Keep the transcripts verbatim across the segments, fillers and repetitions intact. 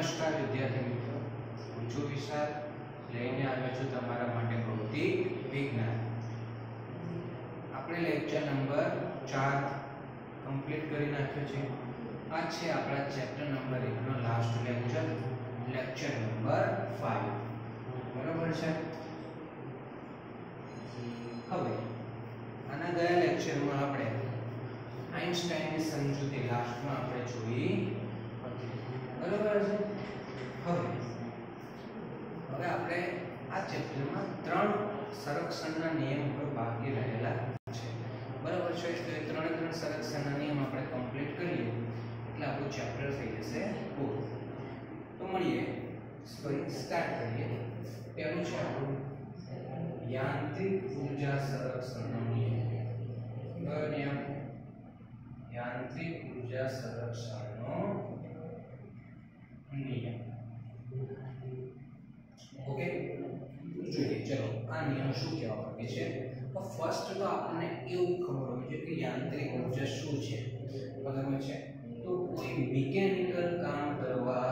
નમસ્કાર વિદ્યાર્થી મિત્રો, હું છું વિશાલ, લઈને આવ્યો છું તમારા માટે ભૌતિક વિજ્ઞાન. આપણે લેક્ચર નંબર ચાર કમ્પ્લીટ કરી નાખ્યો છે. આ છે આપણા ચેપ્ટર નંબર એક નો લાસ્ટ લેક્ચર, લેક્ચર નંબર પાંચ. બરાબર છે. હવે આના ગયા લેક્ચરમાં આપણે આઇન્સ્ટાઈનની સમજૂતી લાસ્ટમાં આપણે જોઈ. બરાબર છે. હવે હવે આપણે આ ચેપ્ટરમાં ત્રણ સંરક્ષણના નિયમ પર બાકી રહેલા છે. બરાબર છે. તો એ ત્રણે ત્રણ સંરક્ષણના નિયમ આપણે કમ્પ્લીટ કરીએ એટલે આપણું ચેપ્ટર થઈ જશે પૂરું. તો મળીએ, સ્ટાર્ટ કરીએ. પહેલું છે આપણું યાંત્રિક ઊર્જા સંરક્ષણનો નિયમ. કયો નિયમ? યાંત્રિક ઊર્જા સંરક્ષણનો નિયમ. ઓકે, જોઈએ. ચલો, આ નિયમ શું કહેવા માંગે છે? તો ફર્સ્ટ તો આપણને એવું ખબર હોવી જોઈએ કે યાંત્રિક ઊર્જા શું છે. બરાબર છે. તો કોઈ મિકેનિકલ કામ કરવા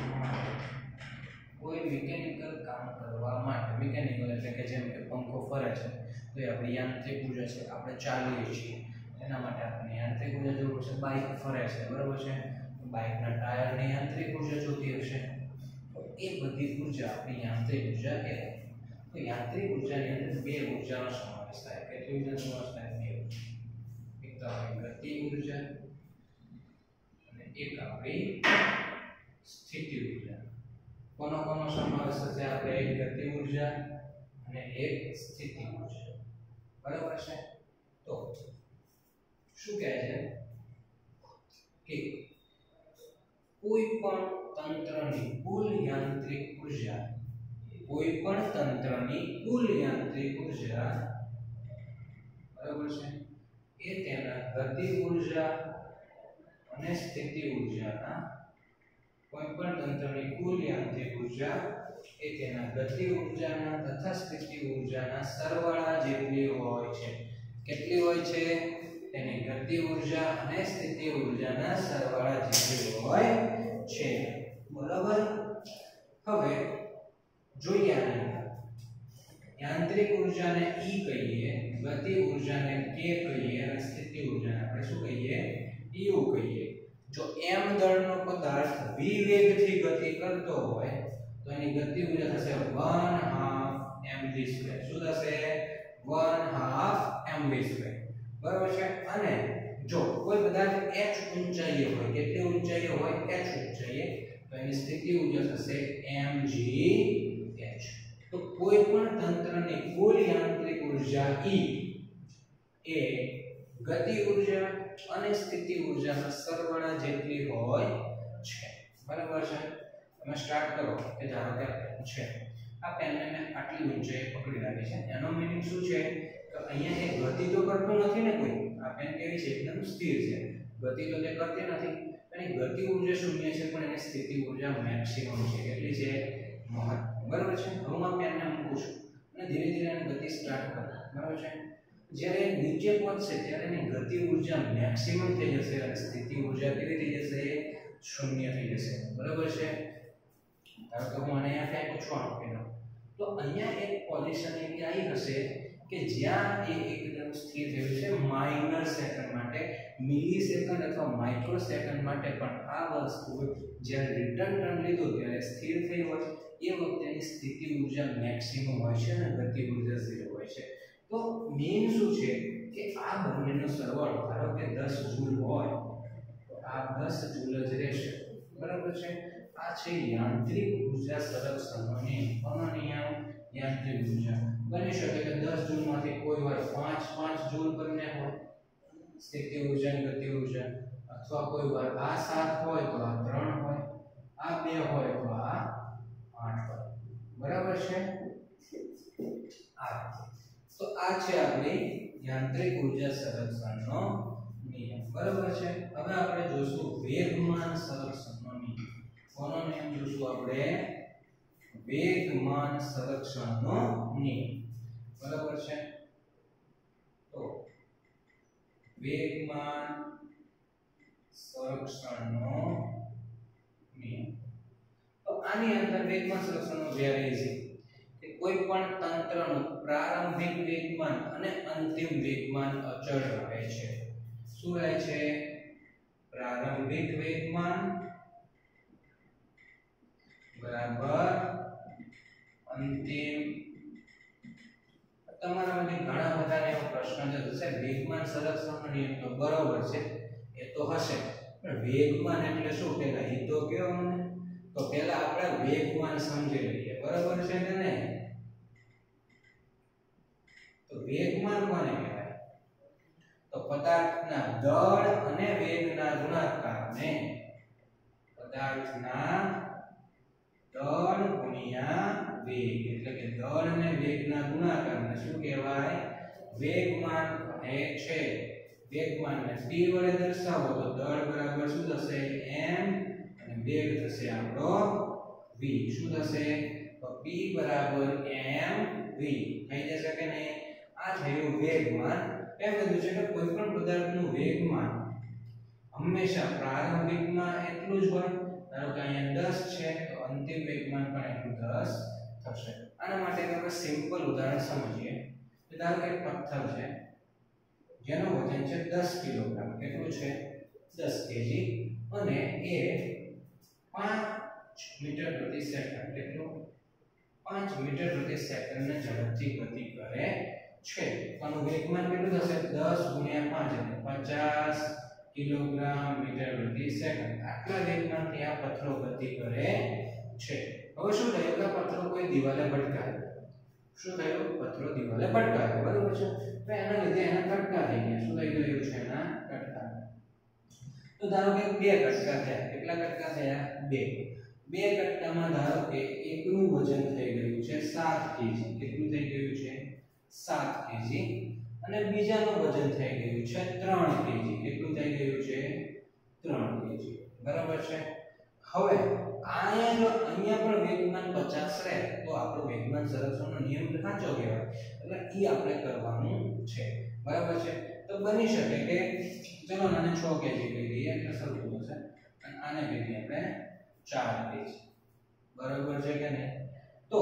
કોઈ મિકેનિકલ કામ કરવા માટે, મિકેનિકલ એટલે કે જેમ કે પંખો ફરે છે તો એ આપણી યાંત્રિક ઊર્જા છે. આપણે ચાલીએ છીએ એના માટે આપણને યાંત્રિક ઊર્જા જરૂર છે. બાઇક ફરે છે, બરાબર છે, બાઇકના ટાયરની યાંત્રિક ઊર્જા જોતી હશે. તો એ બધી ઊર્જા આપણી યાંત્રિક ઊર્જા કહેવાય. તો યાંત્રિક ઊર્જાની અંદર બે ઊર્જાનો સમાવેશ થાય. કેટલી ઊર્જાનો સમાવેશ થાય? બે. એક તો આપણી ગતિ ઊર્જા અને એક આપણી સ્થિતિ ઊર્જા. કોનો કોનો સમાવેશ થશે? આપણે એક ગતિ ઊર્જા અને એક સ્થિતિ ઊર્જા. બરાબર છે. તો શું કહે છે કે કોઈ પણ તંત્રની કુલ યાંત્રિક ઊર્જા કોઈ પણ તંત્રની કુલ યાંત્રિક ઊર્જા, બરાબર છે, એ તેના ગતિ ઊર્જા અને સ્થિતિ ઊર્જાના કોઈ પણ તંત્રની કુલ યાંત્રિક ઊર્જા એ તેના ગતિ ઊર્જાના તથા સ્થિતિ ઊર્જાના સરવાળા જેટલી હોય છે. કેટલી હોય છે? તેની ગતિ ઊર્જા અને સ્થિતિ ઊર્જાના સરવાળા જેટલી હોય છે. બરાબર. હવે જોઈએ આને. યાંત્રિક ઊર્જાને E કહીએ, ગતિ ઊર્જાને K કહીએ અને સ્થિતિ ઊર્જાને આપણે શું કહીએ? U કહીએ. જો m દળનો પદાર્થ v વેગથી ગતિ કરતો હોય તો એની ગતિ ઊર્જા થશે one half mv સ્ક્વેર. શું થશે? one half mv square. બરાબર છે. અને જો કોઈ પદાર્થ h ઊંચાઈએ હોય, કેટલી ઊંચાઈએ હોય? h ઊંચાઈએ, તો એની સ્થિતિ ઊર્જા થશે mgh. તો કોઈ પણ તંત્રની કુલ યાંત્રિક ઊર્જા E એ ગતિ ઊર્જા અને સ્થિતિ ઊર્જાના સરવાળા જેટલી હોય છે. બરાબર છે. તમે સ્ટાર્ટ કરો કે ધારો કે છે આ પેનને મેં આટલી ઊંચાઈએ પકડી રાખી છે. એનો મીનિંગ શું છે? તો અહીંયા એ ગતિ તો કરતું નથી ને કોઈ. આ પેન કેવી છે? એકદમ સ્થિર છે. ગતિ તો તે કરતી નથી. એની ગતિ ઊર્જા શૂન્ય છે પણ એની સ્થિતિ ઊર્જા મેક્સિમમ છે. કેટલી છે? મહત્તમ. બરાબર છે. હવે હું આ પેનને મૂકું છું અને ધીરે ધીરે એની ગતિ સ્ટાર્ટ કરું. બરાબર છે. જ્યારે નીચે પહોંચશે ત્યારે એની ગતિ ઊર્જા મેક્સિમમ થઈ જશે અને સ્થિતિ ઊર્જા કેવી થઈ જશે? શૂન્ય થઈ જશે. બરાબર છે. ધારો કે હું આને અહીંયા ફેંકું છું આમ પેન, તો અહીંયા એક પોઝિશન એવી આવી હશે કે જ્યાં એ એકદમ સ્થિર થયું છે માઇનર સેકન્ડ માટે, મિલી સેકન્ડ અથવા માઇક્રો સેકન્ડ માટે. પણ આ વસ્તુ જ્યારે રિટર્ન ટર્ન લીધું ત્યારે સ્થિર થઈ હોય એ વખતે એની સ્થિતિ ઊર્જા મેક્સિમમ હોય છે અને ગતિ ઊર્જા ઝીરો હોય છે. તો મેઇન શું છે કે આ બંનેનો સરવાળો, ધારો કે દસ જૂલ હોય તો આ દસ જૂલ જ રહેશે. બરાબર છે. આ છે યાંત્રિક ઊર્જા સંરક્ષણનો નિયમ. કોનો નિયમ? યાંત્રિક ઊર્જા. બની શકે કે દસ જૂલમાંથી કોઈ વાર પાંચ પાંચ જૂલ બંને હોય સ્થિતિ ઊર્જા અને ગતિ ઊર્જા, અથવા કોઈ વાર આ સાત હોય તો આ ત્રણ હોય, આ બે હોય તો આ આઠ હોય. બરાબર છે. આ તો આ છે આપણી યાંત્રિક ઊર્જા સંરક્ષણનો નિયમ. બરાબર છે. હવે આપણે જોશું વેગમાન સંરક્ષણનો નિયમ. કોનો નિયમ જોશું આપણે? વેગમાન સંરક્ષણનો નિયમ. બરાબર છે. તો વેગમાન સંરક્ષણનો નિયમ. આની અંદર વેગમાન સંરક્ષણનો વેરી ઇઝી કે કોઈ પણ તંત્રનું પ્રારંભિક વેગમાન અને અંતિમ વેગમાન અચળ રહે છે. શું રહે છે? પ્રારંભિક વેગમાન બરાબર અંતિમ. તમારામાંથી ઘણા બધાને એવો પ્રશ્ન છે કે સાહેબ વેગમાન સંરક્ષણનો નિયમ તો બરોબર છે, એ તો હશે, પણ વેગમાન એટલે શું પહેલા એ તો કયો અમને. તો પહેલા આપણે વેગમાન સમજી લઈએ, બરોબર છે કે નહીં? તો વેગમાન કોને કહેવાય? તો પદાર્થના દળ અને વેગના ગુણાકારને પદાર્થના દળ ગુણ્યા વેગ એટલે કે દળ અને વેગના ગુણાકારને શું કહેવાય? વેગમાન કહે છે. વેગમાનને p વડે દર્શાવો તો દળ બરાબર શું થશે? m અને વેગ થશે આપણો v. શું થશે? તો p બરાબર mv થઈ જશે કે નહીં? આ થયું વેગમાન. એમ કીધું છે કે કોઈ પણ પદાર્થનું વેગમાન હંમેશા પ્રારંભિકમાં એટલું જ હોય. ધારો કે અહીંયા દસ છે તો અંતિમ વેગમાન પણ એટલું દસ થશે. આના માટે આપણે સિમ્પલ ઉદાહરણ સમજીએ. ધારો કે પથ્થર છે જેનું વજન છે દસ કિલોગ્રામ. કેટલું છે? દસ કેજી. અને એ પાંચ મીટર પ્રતિ સેકન્ડ કેટલું? પાંચ મીટર પ્રતિ સેકન્ડની ઝડપથી ગતિ કરે છે. તો આનું વેગમાન કેટલું થશે? દસ ગુણ્યા પાંચ એટલે પચાસ કિલોગ્રામ મીટર પ્રતિ સેકન્ડ. આટલા વેગમાનથી આ પથ્થરો ગતિ કરે છે. હવે શું થયું કે પથ્થરો કોઈ દિવાલે ભટકાયો. શું થયું? પથ્થરો દિવાલે ભટકાયો, બરોબર છે? તો એના લીધે એના કટકા થઈ ગયા. શું થઈ ગયું છે? એના કટકા. તો ધારો કે બે કટકા થયા. કેટલા કટકા થયા? બે. બે કટકામાં ધારો કે એકનું વજન થઈ ગયું છે સાત કેજી. કેટલું થઈ ગયું છે? સાત કેજી. અને બીજાનું વજન થઈ ગયું છે ત્રણ કેજી. કેટલું થઈ ગયું છે? ત્રણ કેજી. બરાબર છે? હવે અહીંયા જો અહીંયા પણ વેગમાન પચાસ રહે તો આપણો વેગમાન સંરક્ષણનો નિયમ સાચો કહેવાય. એટલે ઈ આપણે કરવાનું છે. બરાબર છે? તો બની શકે કે ચલો આને છ કેજી કહી દઈએ એટલે સરખું થશે. અને આને કહી દઈએ આપણે ચાર કેજી. બરાબર છે કે નહીં? તો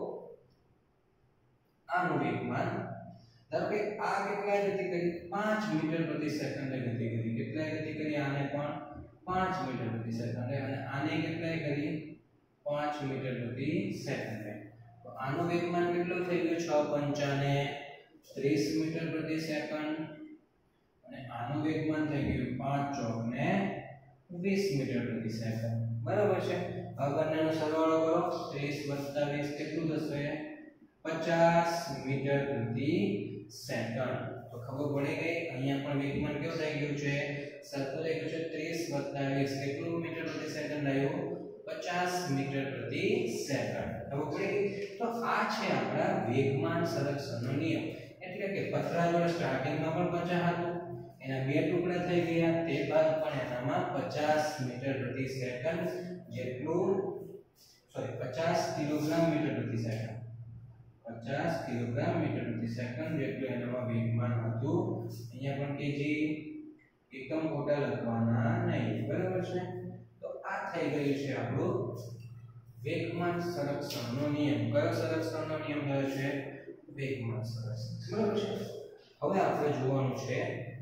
આનું વેગમાન ધારો કે આ કેટલા ગતિ કરી? પાંચ મીટર પ્રતિ સેકન્ડે ગતિ કરી. કેટલા ગતિ કરી? આને પણ પાંચ મીટર પ્રતિ સેકન્ડે. અને આને કેટલા કરી? પાંચ મીટર પ્રતિ સેકન્ડે. તો આનું વેગમાન કેટલું થઈ ગયું? છ પંચાને ત્રીસ મીટર પ્રતિ સેકન્ડ. અને આનું વેગમાન થઈ ગયું પાંચ ચોક ને વીસ મીટર પ્રતિ સેકન્ડ. બરાબર છે? હવે બંનેનો સરવાળો કરો. ત્રીસ વત્તા વીસ કેટલું થશે? પચાસ મીટર પ્રતિ સેકન્ડ. તો ખબર પડી ગઈ. અહીંયા પણ વેગમાન કેવું થઈ ગયું છે? સરખું થઈ ગયું છે. ત્રીસ વત્તા વીસ કેટલું મીટર પ્રતિ સેકન્ડ આવ્યું? પચાસ મીટર પ્રતિ સેકન્ડ. ખબર પડી ગઈ? તો આ છે આપણા વેગમાન સંરક્ષણનો નિયમ. એટલે કે પથરા જોડે સ્ટાર્ટિંગમાં પણ પચાસ હતું, એના બે ટુકડા થઈ ગયા, તે બાદ પણ એનામાં પચાસ મીટર પ્રતિ સેકન્ડ જેટલું સોરી પચાસ કિલોગ્રામ મીટર પ્રતિ સેકન્ડ પચાસ કિલોગ્રામ મીટર પ્રતિ સેકન્ડ જેટલું એનામાં વેગમાન હતું. અહીંયા પણ કેજી એકમ ખોટા લખવાના નહીં. બરાબર છે? તો આ થઈ ગયું છે આપણું વેગમાન સંરક્ષણનો નિયમ. કયો સંરક્ષણનો નિયમ થયો છે? વેગમાન સંરક્ષણ. બરાબર છે? હવે આપણે જોવાનું છે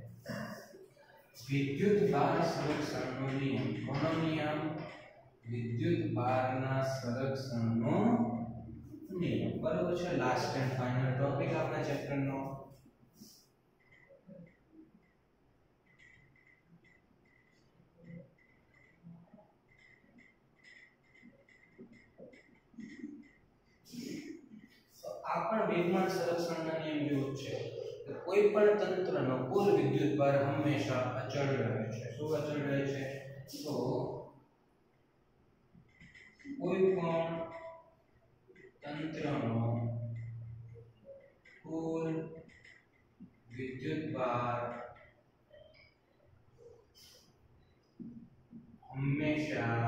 વિદ્યુત ભાર સંરક્ષણનો નિયમ. કોનો નિયમ? વિદ્યુત ભારના સંરક્ષણનો નિયમ. બરાબર છે? લાસ્ટ એન્ડ ફાઇનલ ટોપિક આપણા ચેપ્ટરનો. આ પણ વેગમાન સંરક્ષણના નિયમ જેવું છે કે કોઈ પણ તંત્રનો કુલ વિદ્યુત ભાર હંમેશા અચળ રહે છે. શું અચળ રહે છે? તો કોઈ પણ તંત્રનો કુલ વિદ્યુત ભાર હંમેશા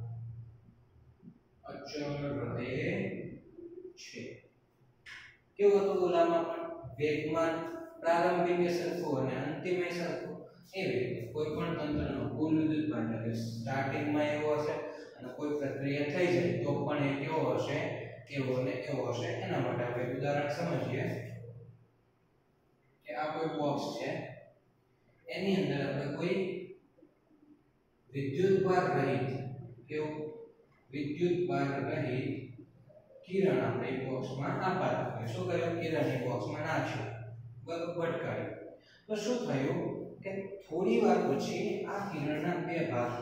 અચળ રહે છે. કેવું હતું ઓલામાં પણ? વેગમાન પ્રારંભિક એ સરખું અને અંતિમ એ સરખું. એવી રીતે કોઈ પણ તંત્રનો કુલ વિદ્યુત ભાર એટલે સ્ટાર્ટિંગમાં એવો હશે અને કોઈ પ્રક્રિયા થઈ જાય તો પણ એ કેવો હશે, એવો ને એવો હશે. એના માટે આપણે ઉદાહરણ સમજીએ કે આ કોઈ બોક્સ છે, એની અંદર આપણે કોઈ વિદ્યુતભાર રહિત કેવું વિદ્યુતભાર રહિત કિરણ આપણે બોક્સમાં આપ્યા. શું કર્યું? કિરણની બોક્સમાં નાખ્યું, બરાબર, ભટકાયું. તો શું થયું કે થોડી વાર પછી આ કિરણના બે ભાગ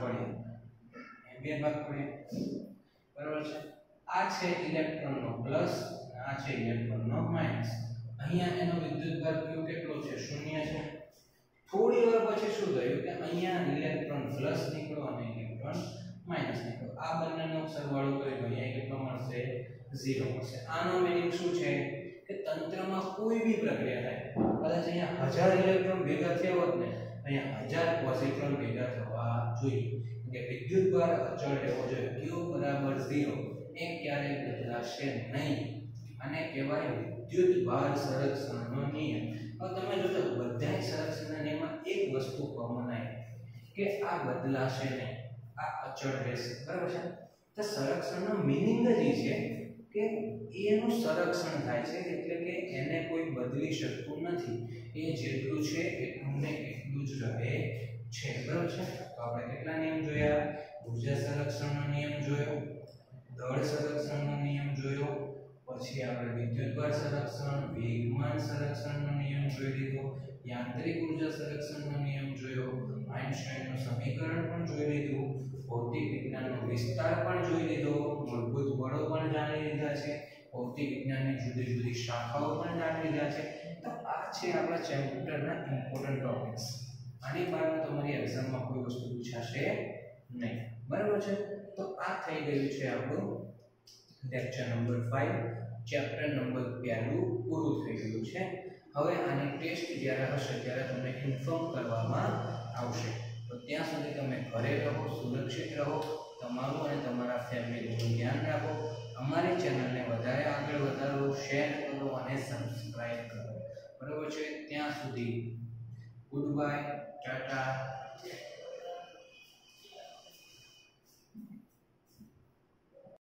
પડ્યા, બે ભાગ પડ્યા, બરાબર છે. આ છે ઇલેક્ટ્રોનનો પ્લસ, આ છે ઇલેક્ટ્રોનનો માઈનસ. અહીંયા એનો વિદ્યુતભાર q કેટલો છે? શૂન્ય છે. થોડી વાર પછી શું થયું કે અહીંયા ઇલેક્ટ્રોન પ્લસ નીકળ્યો અને ઇલેક્ટ્રોન માઈનસ નીકળ્યો. આ બંનેનો સરવાળો કર્યો અહીંયા કેટલો મળશે? ઝીરો મળશે. આનો મીનિંગ શું છે કે તંત્રમાં કોઈ બી પ્રક્રિયા થાય, કદાચ અહીંયા હજાર ઇલેક્ટ્રોન ભેગા થયા હોત ને, અહીંયા હજાર પોઝિટ્રોન ભેગા થવા જોઈએ. કે વિદ્યુતભાર અચળ રહેવો જોઈએ, q બરાબર ઝીરો. એ ક્યારેય બદલાશે નહીં. આને કહેવાય વિદ્યુતભાર સંરક્ષણનો નિયમ. હવે તમે જોજો બધા સંરક્ષણના નિયમમાં એક વસ્તુ કોમન આવી કે આ બદલાશે નહીં, આ અચળ રહેશે, બરાબર છે. તો સંરક્ષણનો મીનિંગ જ એ છે કે એનું સંરક્ષણ થાય છે, એટલે કે એને કોઈ બદલી શકતું નથી. એ જેટલું છે એટલું ને એટલું જ રહે છે, બરાબર છે. તો આપણે કેટલા નિયમ જોયા? ઊર્જા સંરક્ષણનો નિયમ જોયો, દળ સંરક્ષણનો નિયમ જોયો, પછી આપણે વિદ્યુતભાર સંરક્ષણ, વેગમાન સંરક્ષણનો નિયમ જોઈ લીધો, યાંત્રિક ઊર્જા સંરક્ષણનો નિયમ જોયો, આઇન્સ્ટાઈનનું સમીકરણ પણ જોઈ લીધું, ભૌતિક વિજ્ઞાનનો વિસ્તાર પણ જોઈ લીધો, મૂળભૂત બળો પણ જાણી લીધા છે, ભૌતિક વિજ્ઞાનની જુદી જુદી શાખાઓ પણ જાણી લીધા છે. તો આ છે આપણા ચેપ્ટરના ઇમ્પોર્ટન્ટ ટોપિક્સ. આની બહાર તમારી એક્ઝામમાં કોઈ વસ્તુ પૂછાશે નહીં, બરાબર છે. તો આ થઈ ગયું છે આપણું લેક્ચર નંબર પાંચ. ચેપ્ટર નંબર પહેલું પૂરું થઈ ગયું છે. હવે આની ટેસ્ટ જ્યારે હશે ત્યારે તમને ઇન્ફોર્મ કરવામાં આવશે. તો ત્યાં સુધી તમે ઘરે રહો, સુરક્ષિત રહો, તમારું અને તમારા ફેમિલીનું ધ્યાન રાખો. અમારી ચેનલને વધારે આગળ વધારો, શેર કરો અને સબસ્ક્રાઇબ કરો, બરાબર છે. ત્યાં સુધી ગુડ બાય, ટાટા.